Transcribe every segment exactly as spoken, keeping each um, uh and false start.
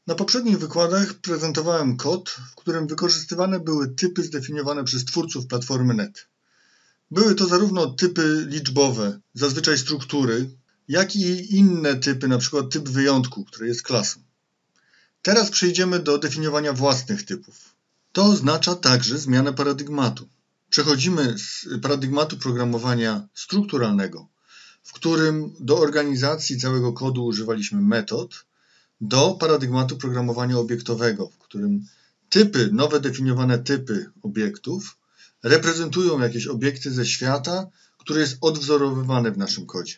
Na poprzednich wykładach prezentowałem kod, w którym wykorzystywane były typy zdefiniowane przez twórców platformy N E T. Były to zarówno typy liczbowe, zazwyczaj struktury, jak i inne typy, np. typ wyjątku, który jest klasą. Teraz przejdziemy do definiowania własnych typów. To oznacza także zmianę paradygmatu. Przechodzimy z paradygmatu programowania strukturalnego, w którym do organizacji całego kodu używaliśmy metod, do paradygmatu programowania obiektowego, w którym typy, nowe definiowane typy obiektów reprezentują jakieś obiekty ze świata, który jest odwzorowywany w naszym kodzie.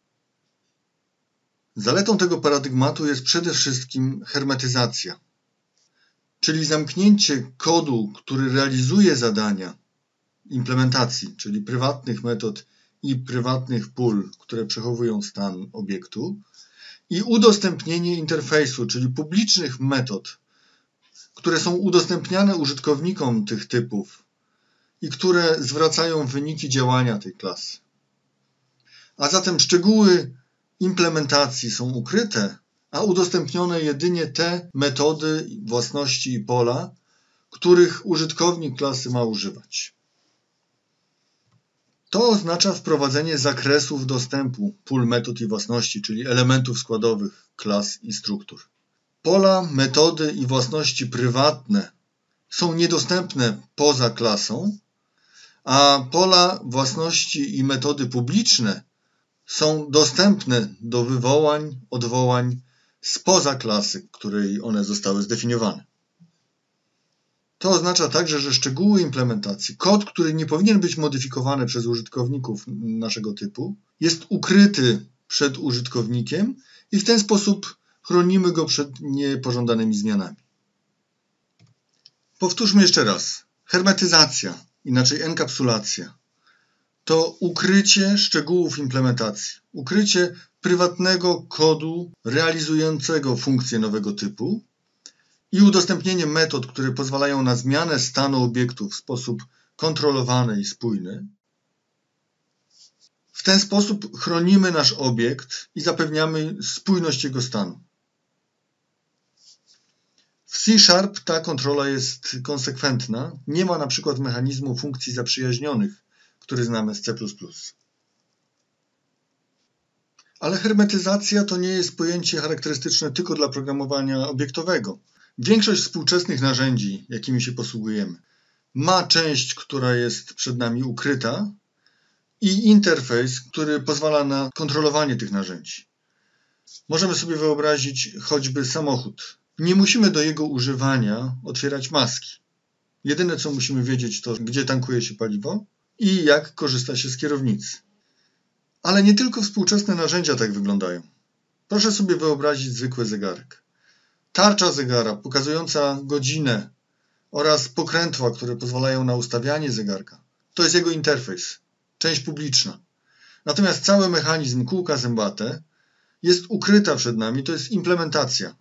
Zaletą tego paradygmatu jest przede wszystkim hermetyzacja, czyli zamknięcie kodu, który realizuje zadania implementacji, czyli prywatnych metod i prywatnych pól, które przechowują stan obiektu, i udostępnienie interfejsu, czyli publicznych metod, które są udostępniane użytkownikom tych typów i które zwracają wyniki działania tej klasy. A zatem szczegóły implementacji są ukryte, a udostępnione jedynie te metody, własności i pola, których użytkownik klasy ma używać. To oznacza wprowadzenie zakresów dostępu pól metod i własności, czyli elementów składowych klas i struktur. Pola, metody i własności prywatne są niedostępne poza klasą, a pola, własności i metody publiczne są dostępne do wywołań, odwołań spoza klasy, której one zostały zdefiniowane. To oznacza także, że szczegóły implementacji, kod, który nie powinien być modyfikowany przez użytkowników naszego typu, jest ukryty przed użytkownikiem i w ten sposób chronimy go przed niepożądanymi zmianami. Powtórzmy jeszcze raz. Hermetyzacja, inaczej enkapsulacja, to ukrycie szczegółów implementacji, ukrycie prywatnego kodu realizującego funkcję nowego typu i udostępnienie metod, które pozwalają na zmianę stanu obiektu w sposób kontrolowany i spójny. W ten sposób chronimy nasz obiekt i zapewniamy spójność jego stanu. W C Sharp ta kontrola jest konsekwentna. Nie ma na przykład mechanizmu funkcji zaprzyjaźnionych, który znamy z C plus plus. Ale hermetyzacja to nie jest pojęcie charakterystyczne tylko dla programowania obiektowego. Większość współczesnych narzędzi, jakimi się posługujemy, ma część, która jest przed nami ukryta i interfejs, który pozwala na kontrolowanie tych narzędzi. Możemy sobie wyobrazić choćby samochód. Nie musimy do jego używania otwierać maski. Jedyne, co musimy wiedzieć, to gdzie tankuje się paliwo i jak korzysta się z kierownicy. Ale nie tylko współczesne narzędzia tak wyglądają. Proszę sobie wyobrazić zwykły zegarek. Tarcza zegara pokazująca godzinę oraz pokrętła, które pozwalają na ustawianie zegarka, to jest jego interfejs, część publiczna. Natomiast cały mechanizm kółka zębate jest ukryta przed nami, to jest implementacja.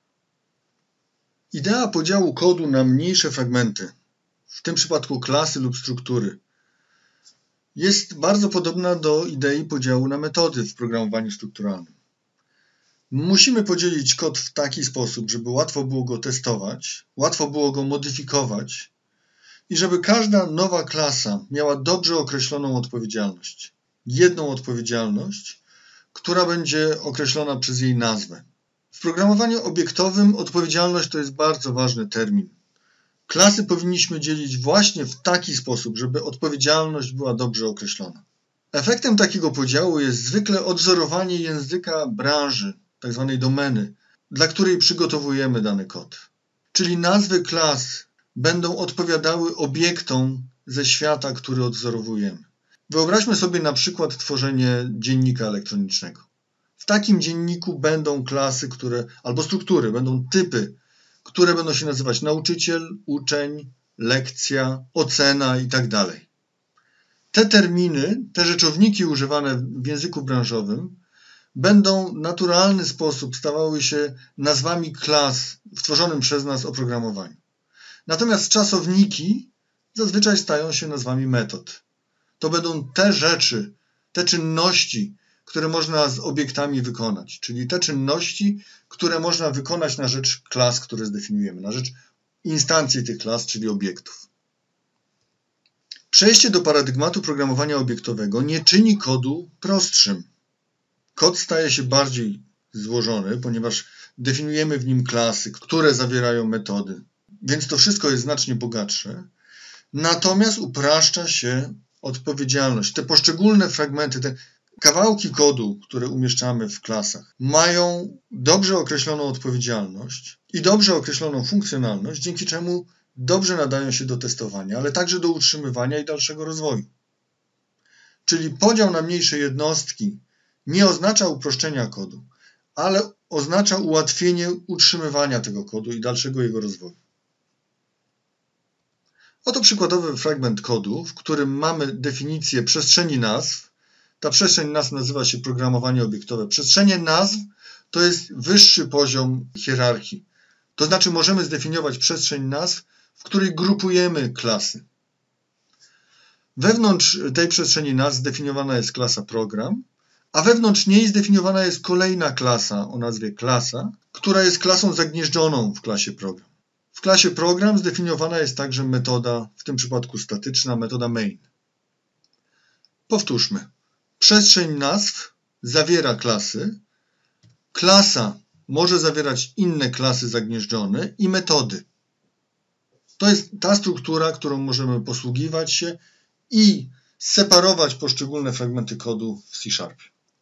Idea podziału kodu na mniejsze fragmenty, w tym przypadku klasy lub struktury, jest bardzo podobna do idei podziału na metody w programowaniu strukturalnym. Musimy podzielić kod w taki sposób, żeby łatwo było go testować, łatwo było go modyfikować i żeby każda nowa klasa miała dobrze określoną odpowiedzialność. Jedną odpowiedzialność, która będzie określona przez jej nazwę. W programowaniu obiektowym odpowiedzialność to jest bardzo ważny termin. Klasy powinniśmy dzielić właśnie w taki sposób, żeby odpowiedzialność była dobrze określona. Efektem takiego podziału jest zwykle odwzorowanie języka branży, tak zwanej domeny, dla której przygotowujemy dany kod. Czyli nazwy klas będą odpowiadały obiektom ze świata, który odwzorowujemy. Wyobraźmy sobie na przykład tworzenie dziennika elektronicznego. W takim dzienniku będą klasy, które, albo struktury, będą typy, które będą się nazywać nauczyciel, uczeń, lekcja, ocena itd. Te terminy, te rzeczowniki używane w języku branżowym będą w naturalny sposób stawały się nazwami klas w tworzonym przez nas oprogramowaniu. Natomiast czasowniki zazwyczaj stają się nazwami metod. To będą te rzeczy, te czynności, które można z obiektami wykonać, czyli te czynności, które można wykonać na rzecz klas, które zdefiniujemy, na rzecz instancji tych klas, czyli obiektów. Przejście do paradygmatu programowania obiektowego nie czyni kodu prostszym. Kod staje się bardziej złożony, ponieważ definiujemy w nim klasy, które zawierają metody, więc to wszystko jest znacznie bogatsze. Natomiast upraszcza się odpowiedzialność. Te poszczególne fragmenty, te kawałki kodu, które umieszczamy w klasach, mają dobrze określoną odpowiedzialność i dobrze określoną funkcjonalność, dzięki czemu dobrze nadają się do testowania, ale także do utrzymywania i dalszego rozwoju. Czyli podział na mniejsze jednostki nie oznacza uproszczenia kodu, ale oznacza ułatwienie utrzymywania tego kodu i dalszego jego rozwoju. Oto przykładowy fragment kodu, w którym mamy definicję przestrzeni nazw. Ta przestrzeń nazw nazywa się programowanie obiektowe. Przestrzenie nazw to jest wyższy poziom hierarchii. To znaczy możemy zdefiniować przestrzeń nazw, w której grupujemy klasy. Wewnątrz tej przestrzeni nazw zdefiniowana jest klasa program, a wewnątrz niej zdefiniowana jest kolejna klasa o nazwie klasa, która jest klasą zagnieżdżoną w klasie program. W klasie program zdefiniowana jest także metoda, w tym przypadku statyczna, metoda main. Powtórzmy. Przestrzeń nazw zawiera klasy, klasa może zawierać inne klasy zagnieżdżone i metody. To jest ta struktura, którą możemy posługiwać się i separować poszczególne fragmenty kodu w C Sharp.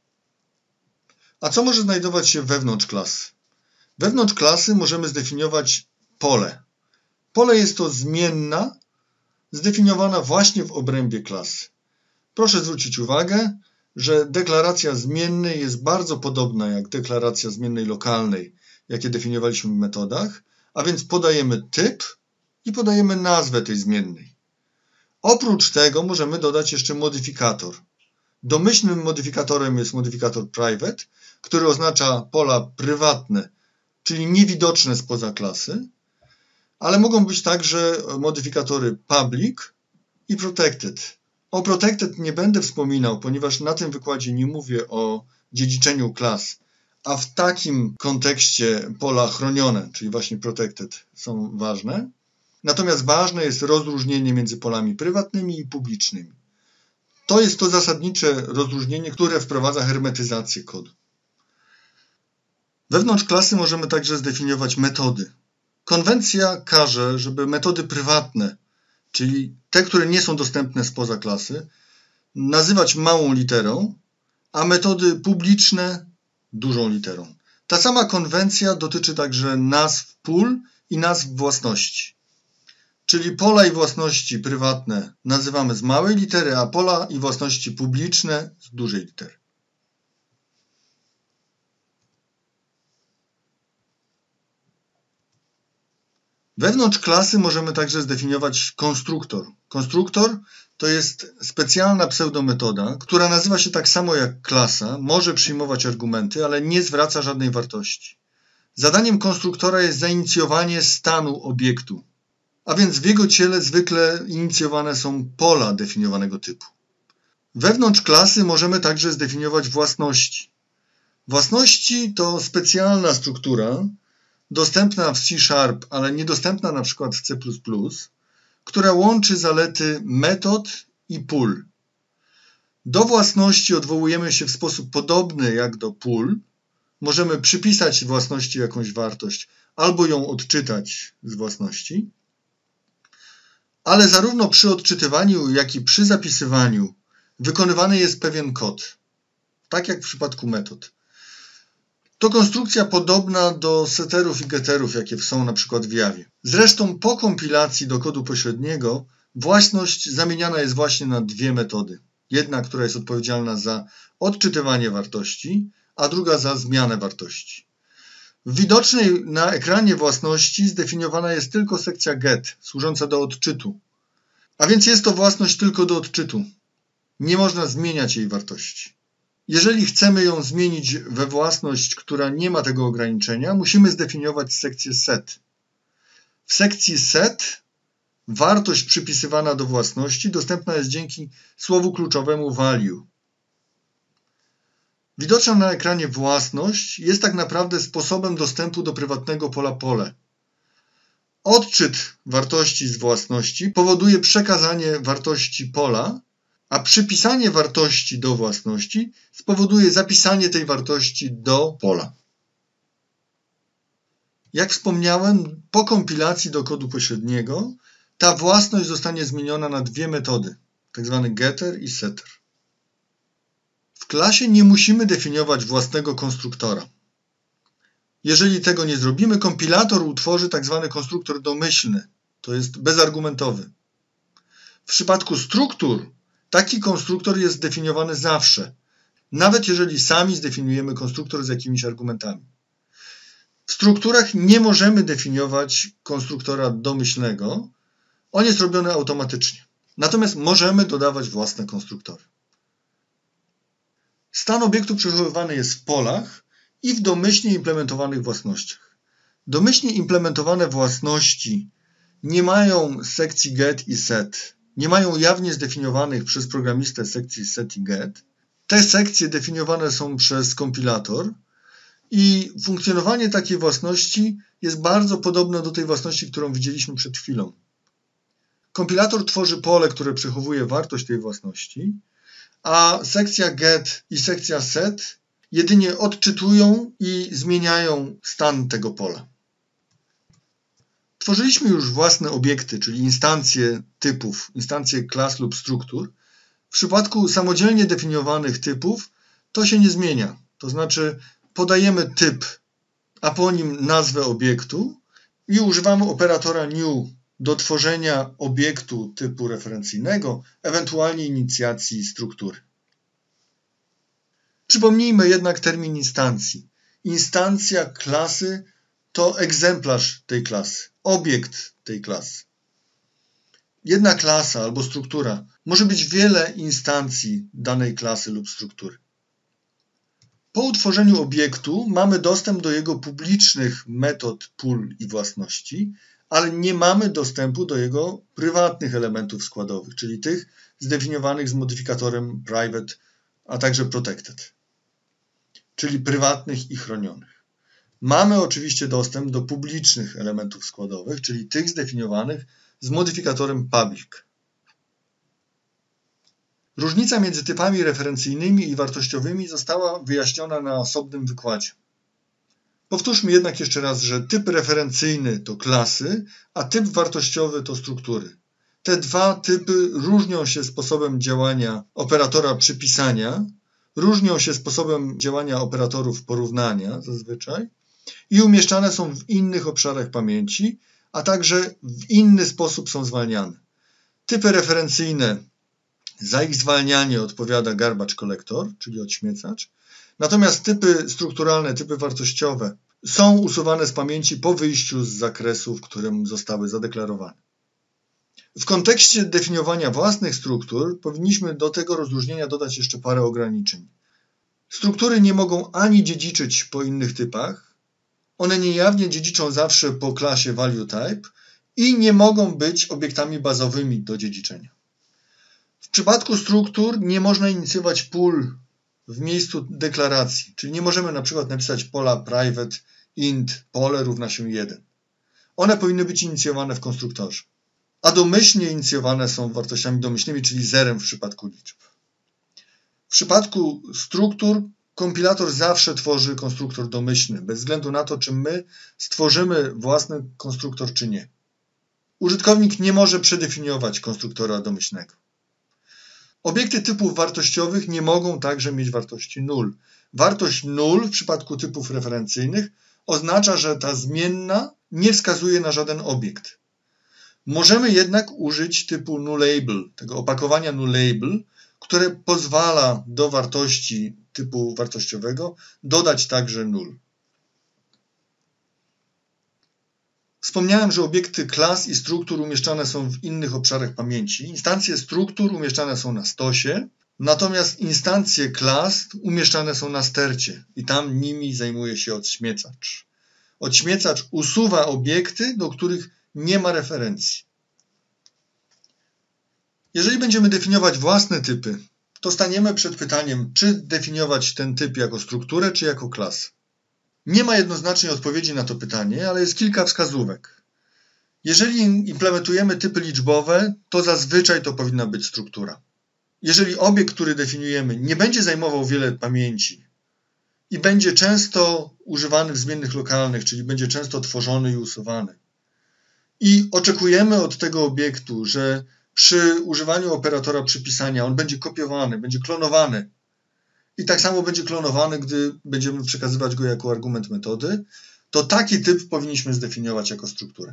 A co może znajdować się wewnątrz klasy? Wewnątrz klasy możemy zdefiniować pole. Pole jest to zmienna, zdefiniowana właśnie w obrębie klasy. Proszę zwrócić uwagę, że deklaracja zmiennej jest bardzo podobna jak deklaracja zmiennej lokalnej, jakie definiowaliśmy w metodach, a więc podajemy typ i podajemy nazwę tej zmiennej. Oprócz tego możemy dodać jeszcze modyfikator. Domyślnym modyfikatorem jest modyfikator private, który oznacza pola prywatne, czyli niewidoczne spoza klasy, ale mogą być także modyfikatory public i protected. O protected nie będę wspominał, ponieważ na tym wykładzie nie mówię o dziedziczeniu klas, a w takim kontekście pola chronione, czyli właśnie protected, są ważne. Natomiast ważne jest rozróżnienie między polami prywatnymi i publicznymi. To jest to zasadnicze rozróżnienie, które wprowadza hermetyzację kodu. Wewnątrz klasy możemy także zdefiniować metody. Konwencja każe, żeby metody prywatne, czyli te, które nie są dostępne spoza klasy, nazywać małą literą, a metody publiczne dużą literą. Ta sama konwencja dotyczy także nazw pól i nazw własności. Czyli pola i własności prywatne nazywamy z małej litery, a pola i własności publiczne z dużej litery. Wewnątrz klasy możemy także zdefiniować konstruktor. Konstruktor to jest specjalna pseudometoda, która nazywa się tak samo jak klasa, może przyjmować argumenty, ale nie zwraca żadnej wartości. Zadaniem konstruktora jest zainicjowanie stanu obiektu, a więc w jego ciele zwykle inicjowane są pola definiowanego typu. Wewnątrz klasy możemy także zdefiniować własności. Własności to specjalna struktura, dostępna w C Sharp, ale niedostępna na przykład w C plus plus, która łączy zalety metod i pól. Do własności odwołujemy się w sposób podobny jak do pól. Możemy przypisać własności jakąś wartość albo ją odczytać z własności. Ale zarówno przy odczytywaniu, jak i przy zapisywaniu wykonywany jest pewien kod, tak jak w przypadku metod. To konstrukcja podobna do setterów i getterów, jakie są na przykład w Javie. Zresztą po kompilacji do kodu pośredniego własność zamieniana jest właśnie na dwie metody. Jedna, która jest odpowiedzialna za odczytywanie wartości, a druga za zmianę wartości. W widocznej na ekranie własności zdefiniowana jest tylko sekcja get, służąca do odczytu. A więc jest to własność tylko do odczytu. Nie można zmieniać jej wartości. Jeżeli chcemy ją zmienić we własność, która nie ma tego ograniczenia, musimy zdefiniować sekcję set. W sekcji set wartość przypisywana do własności dostępna jest dzięki słowu kluczowemu value. Widoczna na ekranie własność jest tak naprawdę sposobem dostępu do prywatnego pola pole. Odczyt wartości z własności powoduje przekazanie wartości pola, a przypisanie wartości do własności spowoduje zapisanie tej wartości do pola. Jak wspomniałem, po kompilacji do kodu pośredniego ta własność zostanie zmieniona na dwie metody, tzw. getter i setter. W klasie nie musimy definiować własnego konstruktora. Jeżeli tego nie zrobimy, kompilator utworzy tzw. konstruktor domyślny, to jest bezargumentowy. W przypadku struktur taki konstruktor jest zdefiniowany zawsze, nawet jeżeli sami zdefiniujemy konstruktor z jakimiś argumentami. W strukturach nie możemy definiować konstruktora domyślnego, on jest robiony automatycznie. Natomiast możemy dodawać własne konstruktory. Stan obiektu przechowywany jest w polach i w domyślnie implementowanych własnościach. Domyślnie implementowane własności nie mają sekcji get i set, nie mają jawnie zdefiniowanych przez programistę sekcji set i get. Te sekcje definiowane są przez kompilator i funkcjonowanie takiej własności jest bardzo podobne do tej własności, którą widzieliśmy przed chwilą. Kompilator tworzy pole, które przechowuje wartość tej własności, a sekcja get i sekcja set jedynie odczytują i zmieniają stan tego pola. Tworzyliśmy już własne obiekty, czyli instancje typów, instancje klas lub struktur. W przypadku samodzielnie definiowanych typów to się nie zmienia. To znaczy podajemy typ, a po nim nazwę obiektu i używamy operatora new do tworzenia obiektu typu referencyjnego, ewentualnie inicjacji struktury. Przypomnijmy jednak termin instancji. Instancja klasy to egzemplarz tej klasy, obiekt tej klasy. Jedna klasa albo struktura może mieć wiele instancji danej klasy lub struktury. Po utworzeniu obiektu mamy dostęp do jego publicznych metod, pól i własności, ale nie mamy dostępu do jego prywatnych elementów składowych, czyli tych zdefiniowanych z modyfikatorem private, a także protected, czyli prywatnych i chronionych. Mamy oczywiście dostęp do publicznych elementów składowych, czyli tych zdefiniowanych z modyfikatorem public. Różnica między typami referencyjnymi i wartościowymi została wyjaśniona na osobnym wykładzie. Powtórzmy jednak jeszcze raz, że typ referencyjny to klasy, a typ wartościowy to struktury. Te dwa typy różnią się sposobem działania operatora przypisania, różnią się sposobem działania operatorów porównania zazwyczaj i umieszczane są w innych obszarach pamięci, a także w inny sposób są zwalniane. Typy referencyjne za ich zwalnianie odpowiada garbage collector, czyli odśmiecacz, natomiast typy strukturalne, typy wartościowe są usuwane z pamięci po wyjściu z zakresu, w którym zostały zadeklarowane. W kontekście definiowania własnych struktur powinniśmy do tego rozróżnienia dodać jeszcze parę ograniczeń. Struktury nie mogą ani dziedziczyć po innych typach, one niejawnie dziedziczą zawsze po klasie value type i nie mogą być obiektami bazowymi do dziedziczenia. W przypadku struktur nie można inicjować pól w miejscu deklaracji, czyli nie możemy na przykład napisać pola private int pole równa się jeden. One powinny być inicjowane w konstruktorze, a domyślnie inicjowane są wartościami domyślnymi, czyli zerem w przypadku liczb. W przypadku struktur kompilator zawsze tworzy konstruktor domyślny, bez względu na to, czy my stworzymy własny konstruktor, czy nie. Użytkownik nie może przedefiniować konstruktora domyślnego. Obiekty typów wartościowych nie mogą także mieć wartości null. Wartość null w przypadku typów referencyjnych oznacza, że ta zmienna nie wskazuje na żaden obiekt. Możemy jednak użyć typu nullable, tego opakowania nullable, które pozwala do wartości typu wartościowego dodać także null. Wspomniałem, że obiekty klas i struktur umieszczane są w innych obszarach pamięci. Instancje struktur umieszczane są na stosie, natomiast instancje klas umieszczane są na stercie i tam nimi zajmuje się odśmiecacz. Odśmiecacz usuwa obiekty, do których nie ma referencji. Jeżeli będziemy definiować własne typy, to staniemy przed pytaniem, czy definiować ten typ jako strukturę, czy jako klasę. Nie ma jednoznacznej odpowiedzi na to pytanie, ale jest kilka wskazówek. Jeżeli implementujemy typy liczbowe, to zazwyczaj to powinna być struktura. Jeżeli obiekt, który definiujemy, nie będzie zajmował wiele pamięci i będzie często używany w zmiennych lokalnych, czyli będzie często tworzony i usuwany, i oczekujemy od tego obiektu, że przy używaniu operatora przypisania on będzie kopiowany, będzie klonowany i tak samo będzie klonowany, gdy będziemy przekazywać go jako argument metody, to taki typ powinniśmy zdefiniować jako strukturę.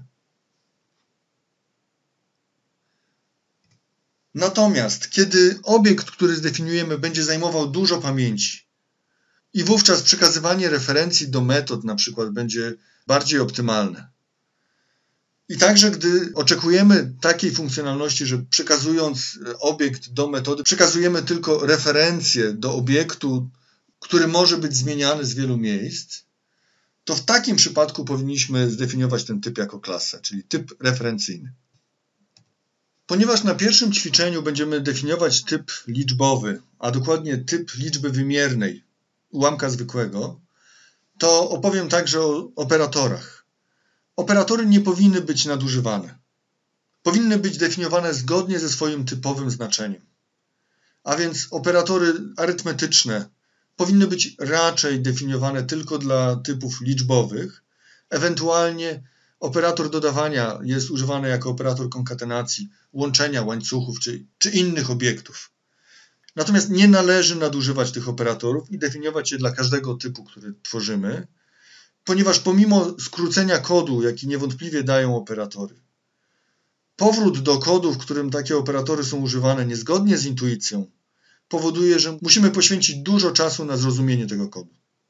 Natomiast kiedy obiekt, który zdefiniujemy, będzie zajmował dużo pamięci i wówczas przekazywanie referencji do metod na przykład będzie bardziej optymalne. I także gdy oczekujemy takiej funkcjonalności, że przekazując obiekt do metody, przekazujemy tylko referencję do obiektu, który może być zmieniany z wielu miejsc, to w takim przypadku powinniśmy zdefiniować ten typ jako klasę, czyli typ referencyjny. Ponieważ na pierwszym ćwiczeniu będziemy definiować typ liczbowy, a dokładnie typ liczby wymiernej, ułamka zwykłego, to opowiem także o operatorach. Operatory nie powinny być nadużywane. Powinny być definiowane zgodnie ze swoim typowym znaczeniem. A więc operatory arytmetyczne powinny być raczej definiowane tylko dla typów liczbowych. Ewentualnie operator dodawania jest używany jako operator konkatenacji, łączenia łańcuchów czy, czy innych obiektów. Natomiast nie należy nadużywać tych operatorów i definiować je dla każdego typu, który tworzymy, ponieważ pomimo skrócenia kodu, jaki niewątpliwie dają operatory, powrót do kodu, w którym takie operatory są używane niezgodnie z intuicją, powoduje, że musimy poświęcić dużo czasu na zrozumienie tego kodu.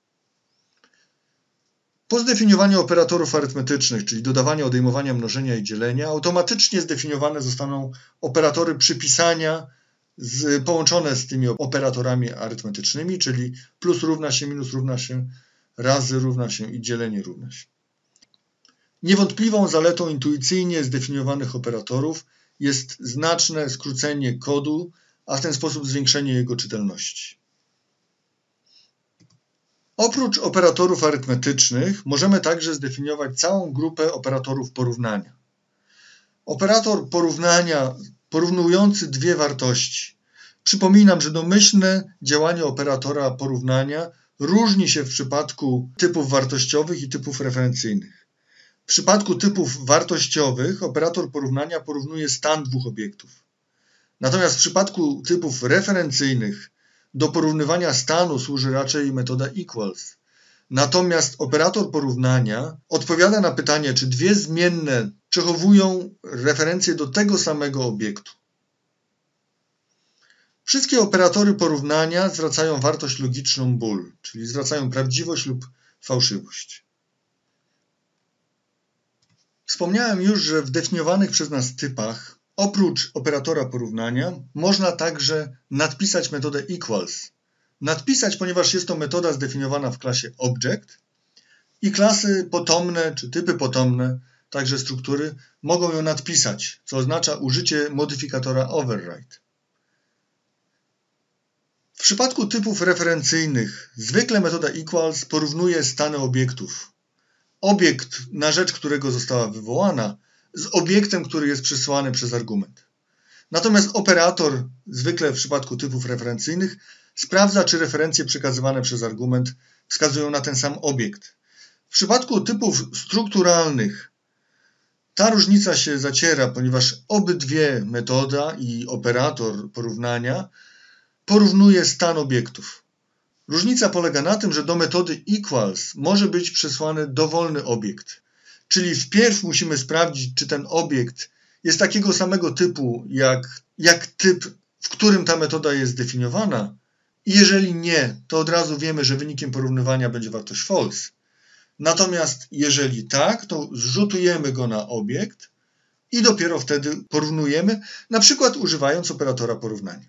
Po zdefiniowaniu operatorów arytmetycznych, czyli dodawania, odejmowania, mnożenia i dzielenia, automatycznie zdefiniowane zostaną operatory przypisania z, połączone z tymi operatorami arytmetycznymi, czyli plus równa się, minus równa się, razy równa się i dzielenie równa się. Niewątpliwą zaletą intuicyjnie zdefiniowanych operatorów jest znaczne skrócenie kodu, a w ten sposób zwiększenie jego czytelności. Oprócz operatorów arytmetycznych możemy także zdefiniować całą grupę operatorów porównania. Operator porównania porównujący dwie wartości. Przypominam, że domyślne działanie operatora porównania różni się w przypadku typów wartościowych i typów referencyjnych. W przypadku typów wartościowych operator porównania porównuje stan dwóch obiektów. Natomiast w przypadku typów referencyjnych do porównywania stanu służy raczej metoda equals. Natomiast operator porównania odpowiada na pytanie, czy dwie zmienne przechowują referencję do tego samego obiektu. Wszystkie operatory porównania zwracają wartość logiczną bool, czyli zwracają prawdziwość lub fałszywość. Wspomniałem już, że w definiowanych przez nas typach oprócz operatora porównania można także nadpisać metodę equals. Nadpisać, ponieważ jest to metoda zdefiniowana w klasie object i klasy potomne czy typy potomne, także struktury, mogą ją nadpisać, co oznacza użycie modyfikatora override. W przypadku typów referencyjnych zwykle metoda equals porównuje stany obiektów. Obiekt, na rzecz którego została wywołana, z obiektem, który jest przysłany przez argument. Natomiast operator, zwykle w przypadku typów referencyjnych, sprawdza, czy referencje przekazywane przez argument wskazują na ten sam obiekt. W przypadku typów strukturalnych ta różnica się zaciera, ponieważ obydwie metoda i operator porównania porównuje stan obiektów. Różnica polega na tym, że do metody equals może być przesłany dowolny obiekt. Czyli wpierw musimy sprawdzić, czy ten obiekt jest takiego samego typu, jak, jak typ, w którym ta metoda jest zdefiniowana. I jeżeli nie, to od razu wiemy, że wynikiem porównywania będzie wartość false. Natomiast jeżeli tak, to zrzutujemy go na obiekt i dopiero wtedy porównujemy, na przykład używając operatora porównania.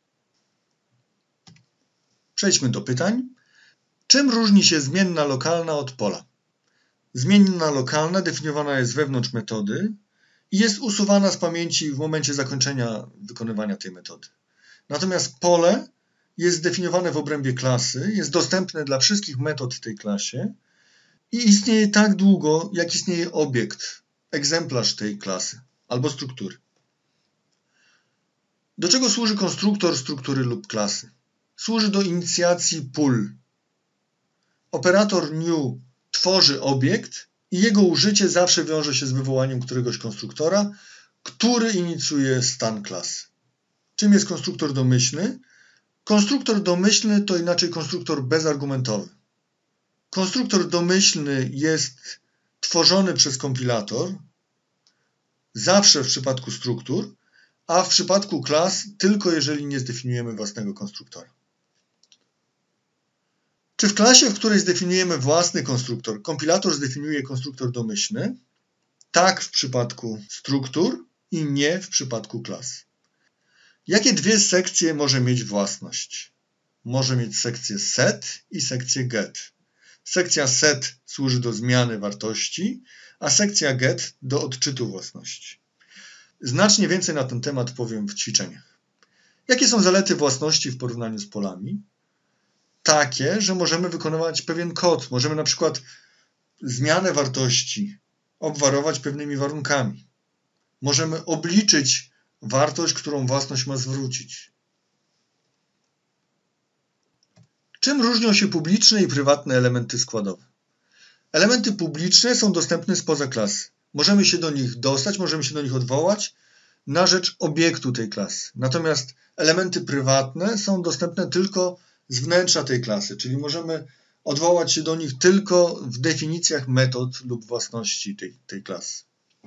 Przejdźmy do pytań. Czym różni się zmienna lokalna od pola? Zmienna lokalna definiowana jest wewnątrz metody i jest usuwana z pamięci w momencie zakończenia wykonywania tej metody. Natomiast pole jest zdefiniowane w obrębie klasy, jest dostępne dla wszystkich metod w tej klasie i istnieje tak długo, jak istnieje obiekt, egzemplarz tej klasy albo struktury. Do czego służy konstruktor struktury lub klasy? Służy do inicjacji pól. Operator new tworzy obiekt i jego użycie zawsze wiąże się z wywołaniem któregoś konstruktora, który inicjuje stan klasy. Czym jest konstruktor domyślny? Konstruktor domyślny to inaczej konstruktor bezargumentowy. Konstruktor domyślny jest tworzony przez kompilator, zawsze w przypadku struktur, a w przypadku klas tylko jeżeli nie zdefiniujemy własnego konstruktora. Czy w klasie, w której zdefiniujemy własny konstruktor, kompilator zdefiniuje konstruktor domyślny? Tak w przypadku struktur i nie w przypadku klas. Jakie dwie sekcje może mieć własność? Może mieć sekcję set i sekcję get. Sekcja set służy do zmiany wartości, a sekcja get do odczytu własności. Znacznie więcej na ten temat powiem w ćwiczeniach. Jakie są zalety własności w porównaniu z polami? Takie, że możemy wykonywać pewien kod. Możemy na przykład zmianę wartości obwarować pewnymi warunkami. Możemy obliczyć wartość, którą własność ma zwrócić. Czym różnią się publiczne i prywatne elementy składowe? Elementy publiczne są dostępne spoza klasy. Możemy się do nich dostać, możemy się do nich odwołać na rzecz obiektu tej klasy. Natomiast elementy prywatne są dostępne tylko z wnętrza tej klasy, czyli możemy odwołać się do nich tylko w definicjach metod lub własności tej, tej klasy.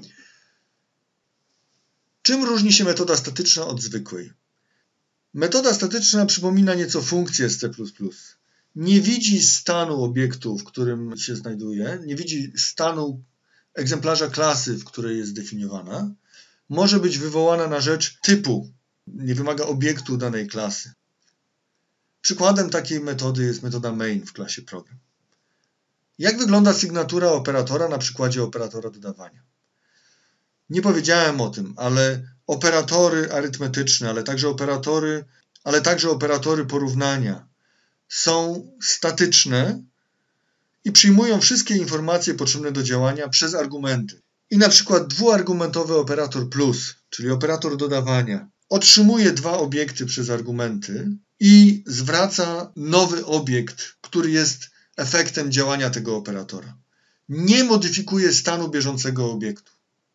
Czym różni się metoda statyczna od zwykłej? Metoda statyczna przypomina nieco funkcję z C plus plus. Nie widzi stanu obiektu, w którym się znajduje, nie widzi stanu egzemplarza klasy, w której jest zdefiniowana. Może być wywołana na rzecz typu, nie wymaga obiektu danej klasy. Przykładem takiej metody jest metoda main w klasie program. Jak wygląda sygnatura operatora na przykładzie operatora dodawania? Nie powiedziałem o tym, ale operatory arytmetyczne, ale także operatory, ale także operatory porównania są statyczne i przyjmują wszystkie informacje potrzebne do działania przez argumenty. I na przykład dwuargumentowy operator plus, czyli operator dodawania, otrzymuje dwa obiekty przez argumenty i zwraca nowy obiekt, który jest efektem działania tego operatora. Nie modyfikuje stanu bieżącego obiektu.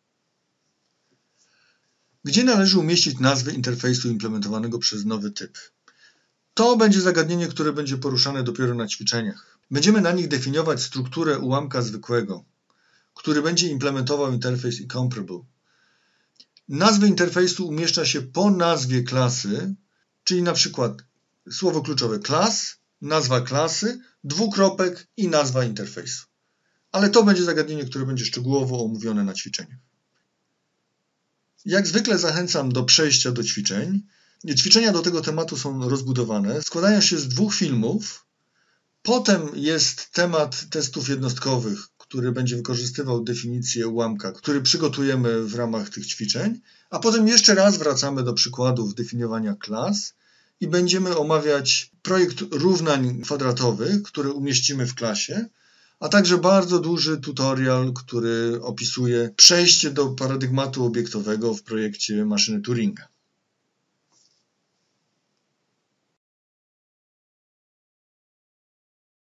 Gdzie należy umieścić nazwę interfejsu implementowanego przez nowy typ? To będzie zagadnienie, które będzie poruszane dopiero na ćwiczeniach. Będziemy na nich definiować strukturę ułamka zwykłego, który będzie implementował interfejs incomparable. Nazwę interfejsu umieszcza się po nazwie klasy, czyli na przykład słowo kluczowe class, nazwa klasy, dwukropek i nazwa interfejsu. Ale to będzie zagadnienie, które będzie szczegółowo omówione na ćwiczeniach. Jak zwykle zachęcam do przejścia do ćwiczeń. Ćwiczenia do tego tematu są rozbudowane. Składają się z dwóch filmów. Potem jest temat testów jednostkowych, który będzie wykorzystywał definicję ułamka, który przygotujemy w ramach tych ćwiczeń. A potem jeszcze raz wracamy do przykładów definiowania klas i będziemy omawiać projekt równań kwadratowych, który umieścimy w klasie, a także bardzo duży tutorial, który opisuje przejście do paradygmatu obiektowego w projekcie maszyny Turinga.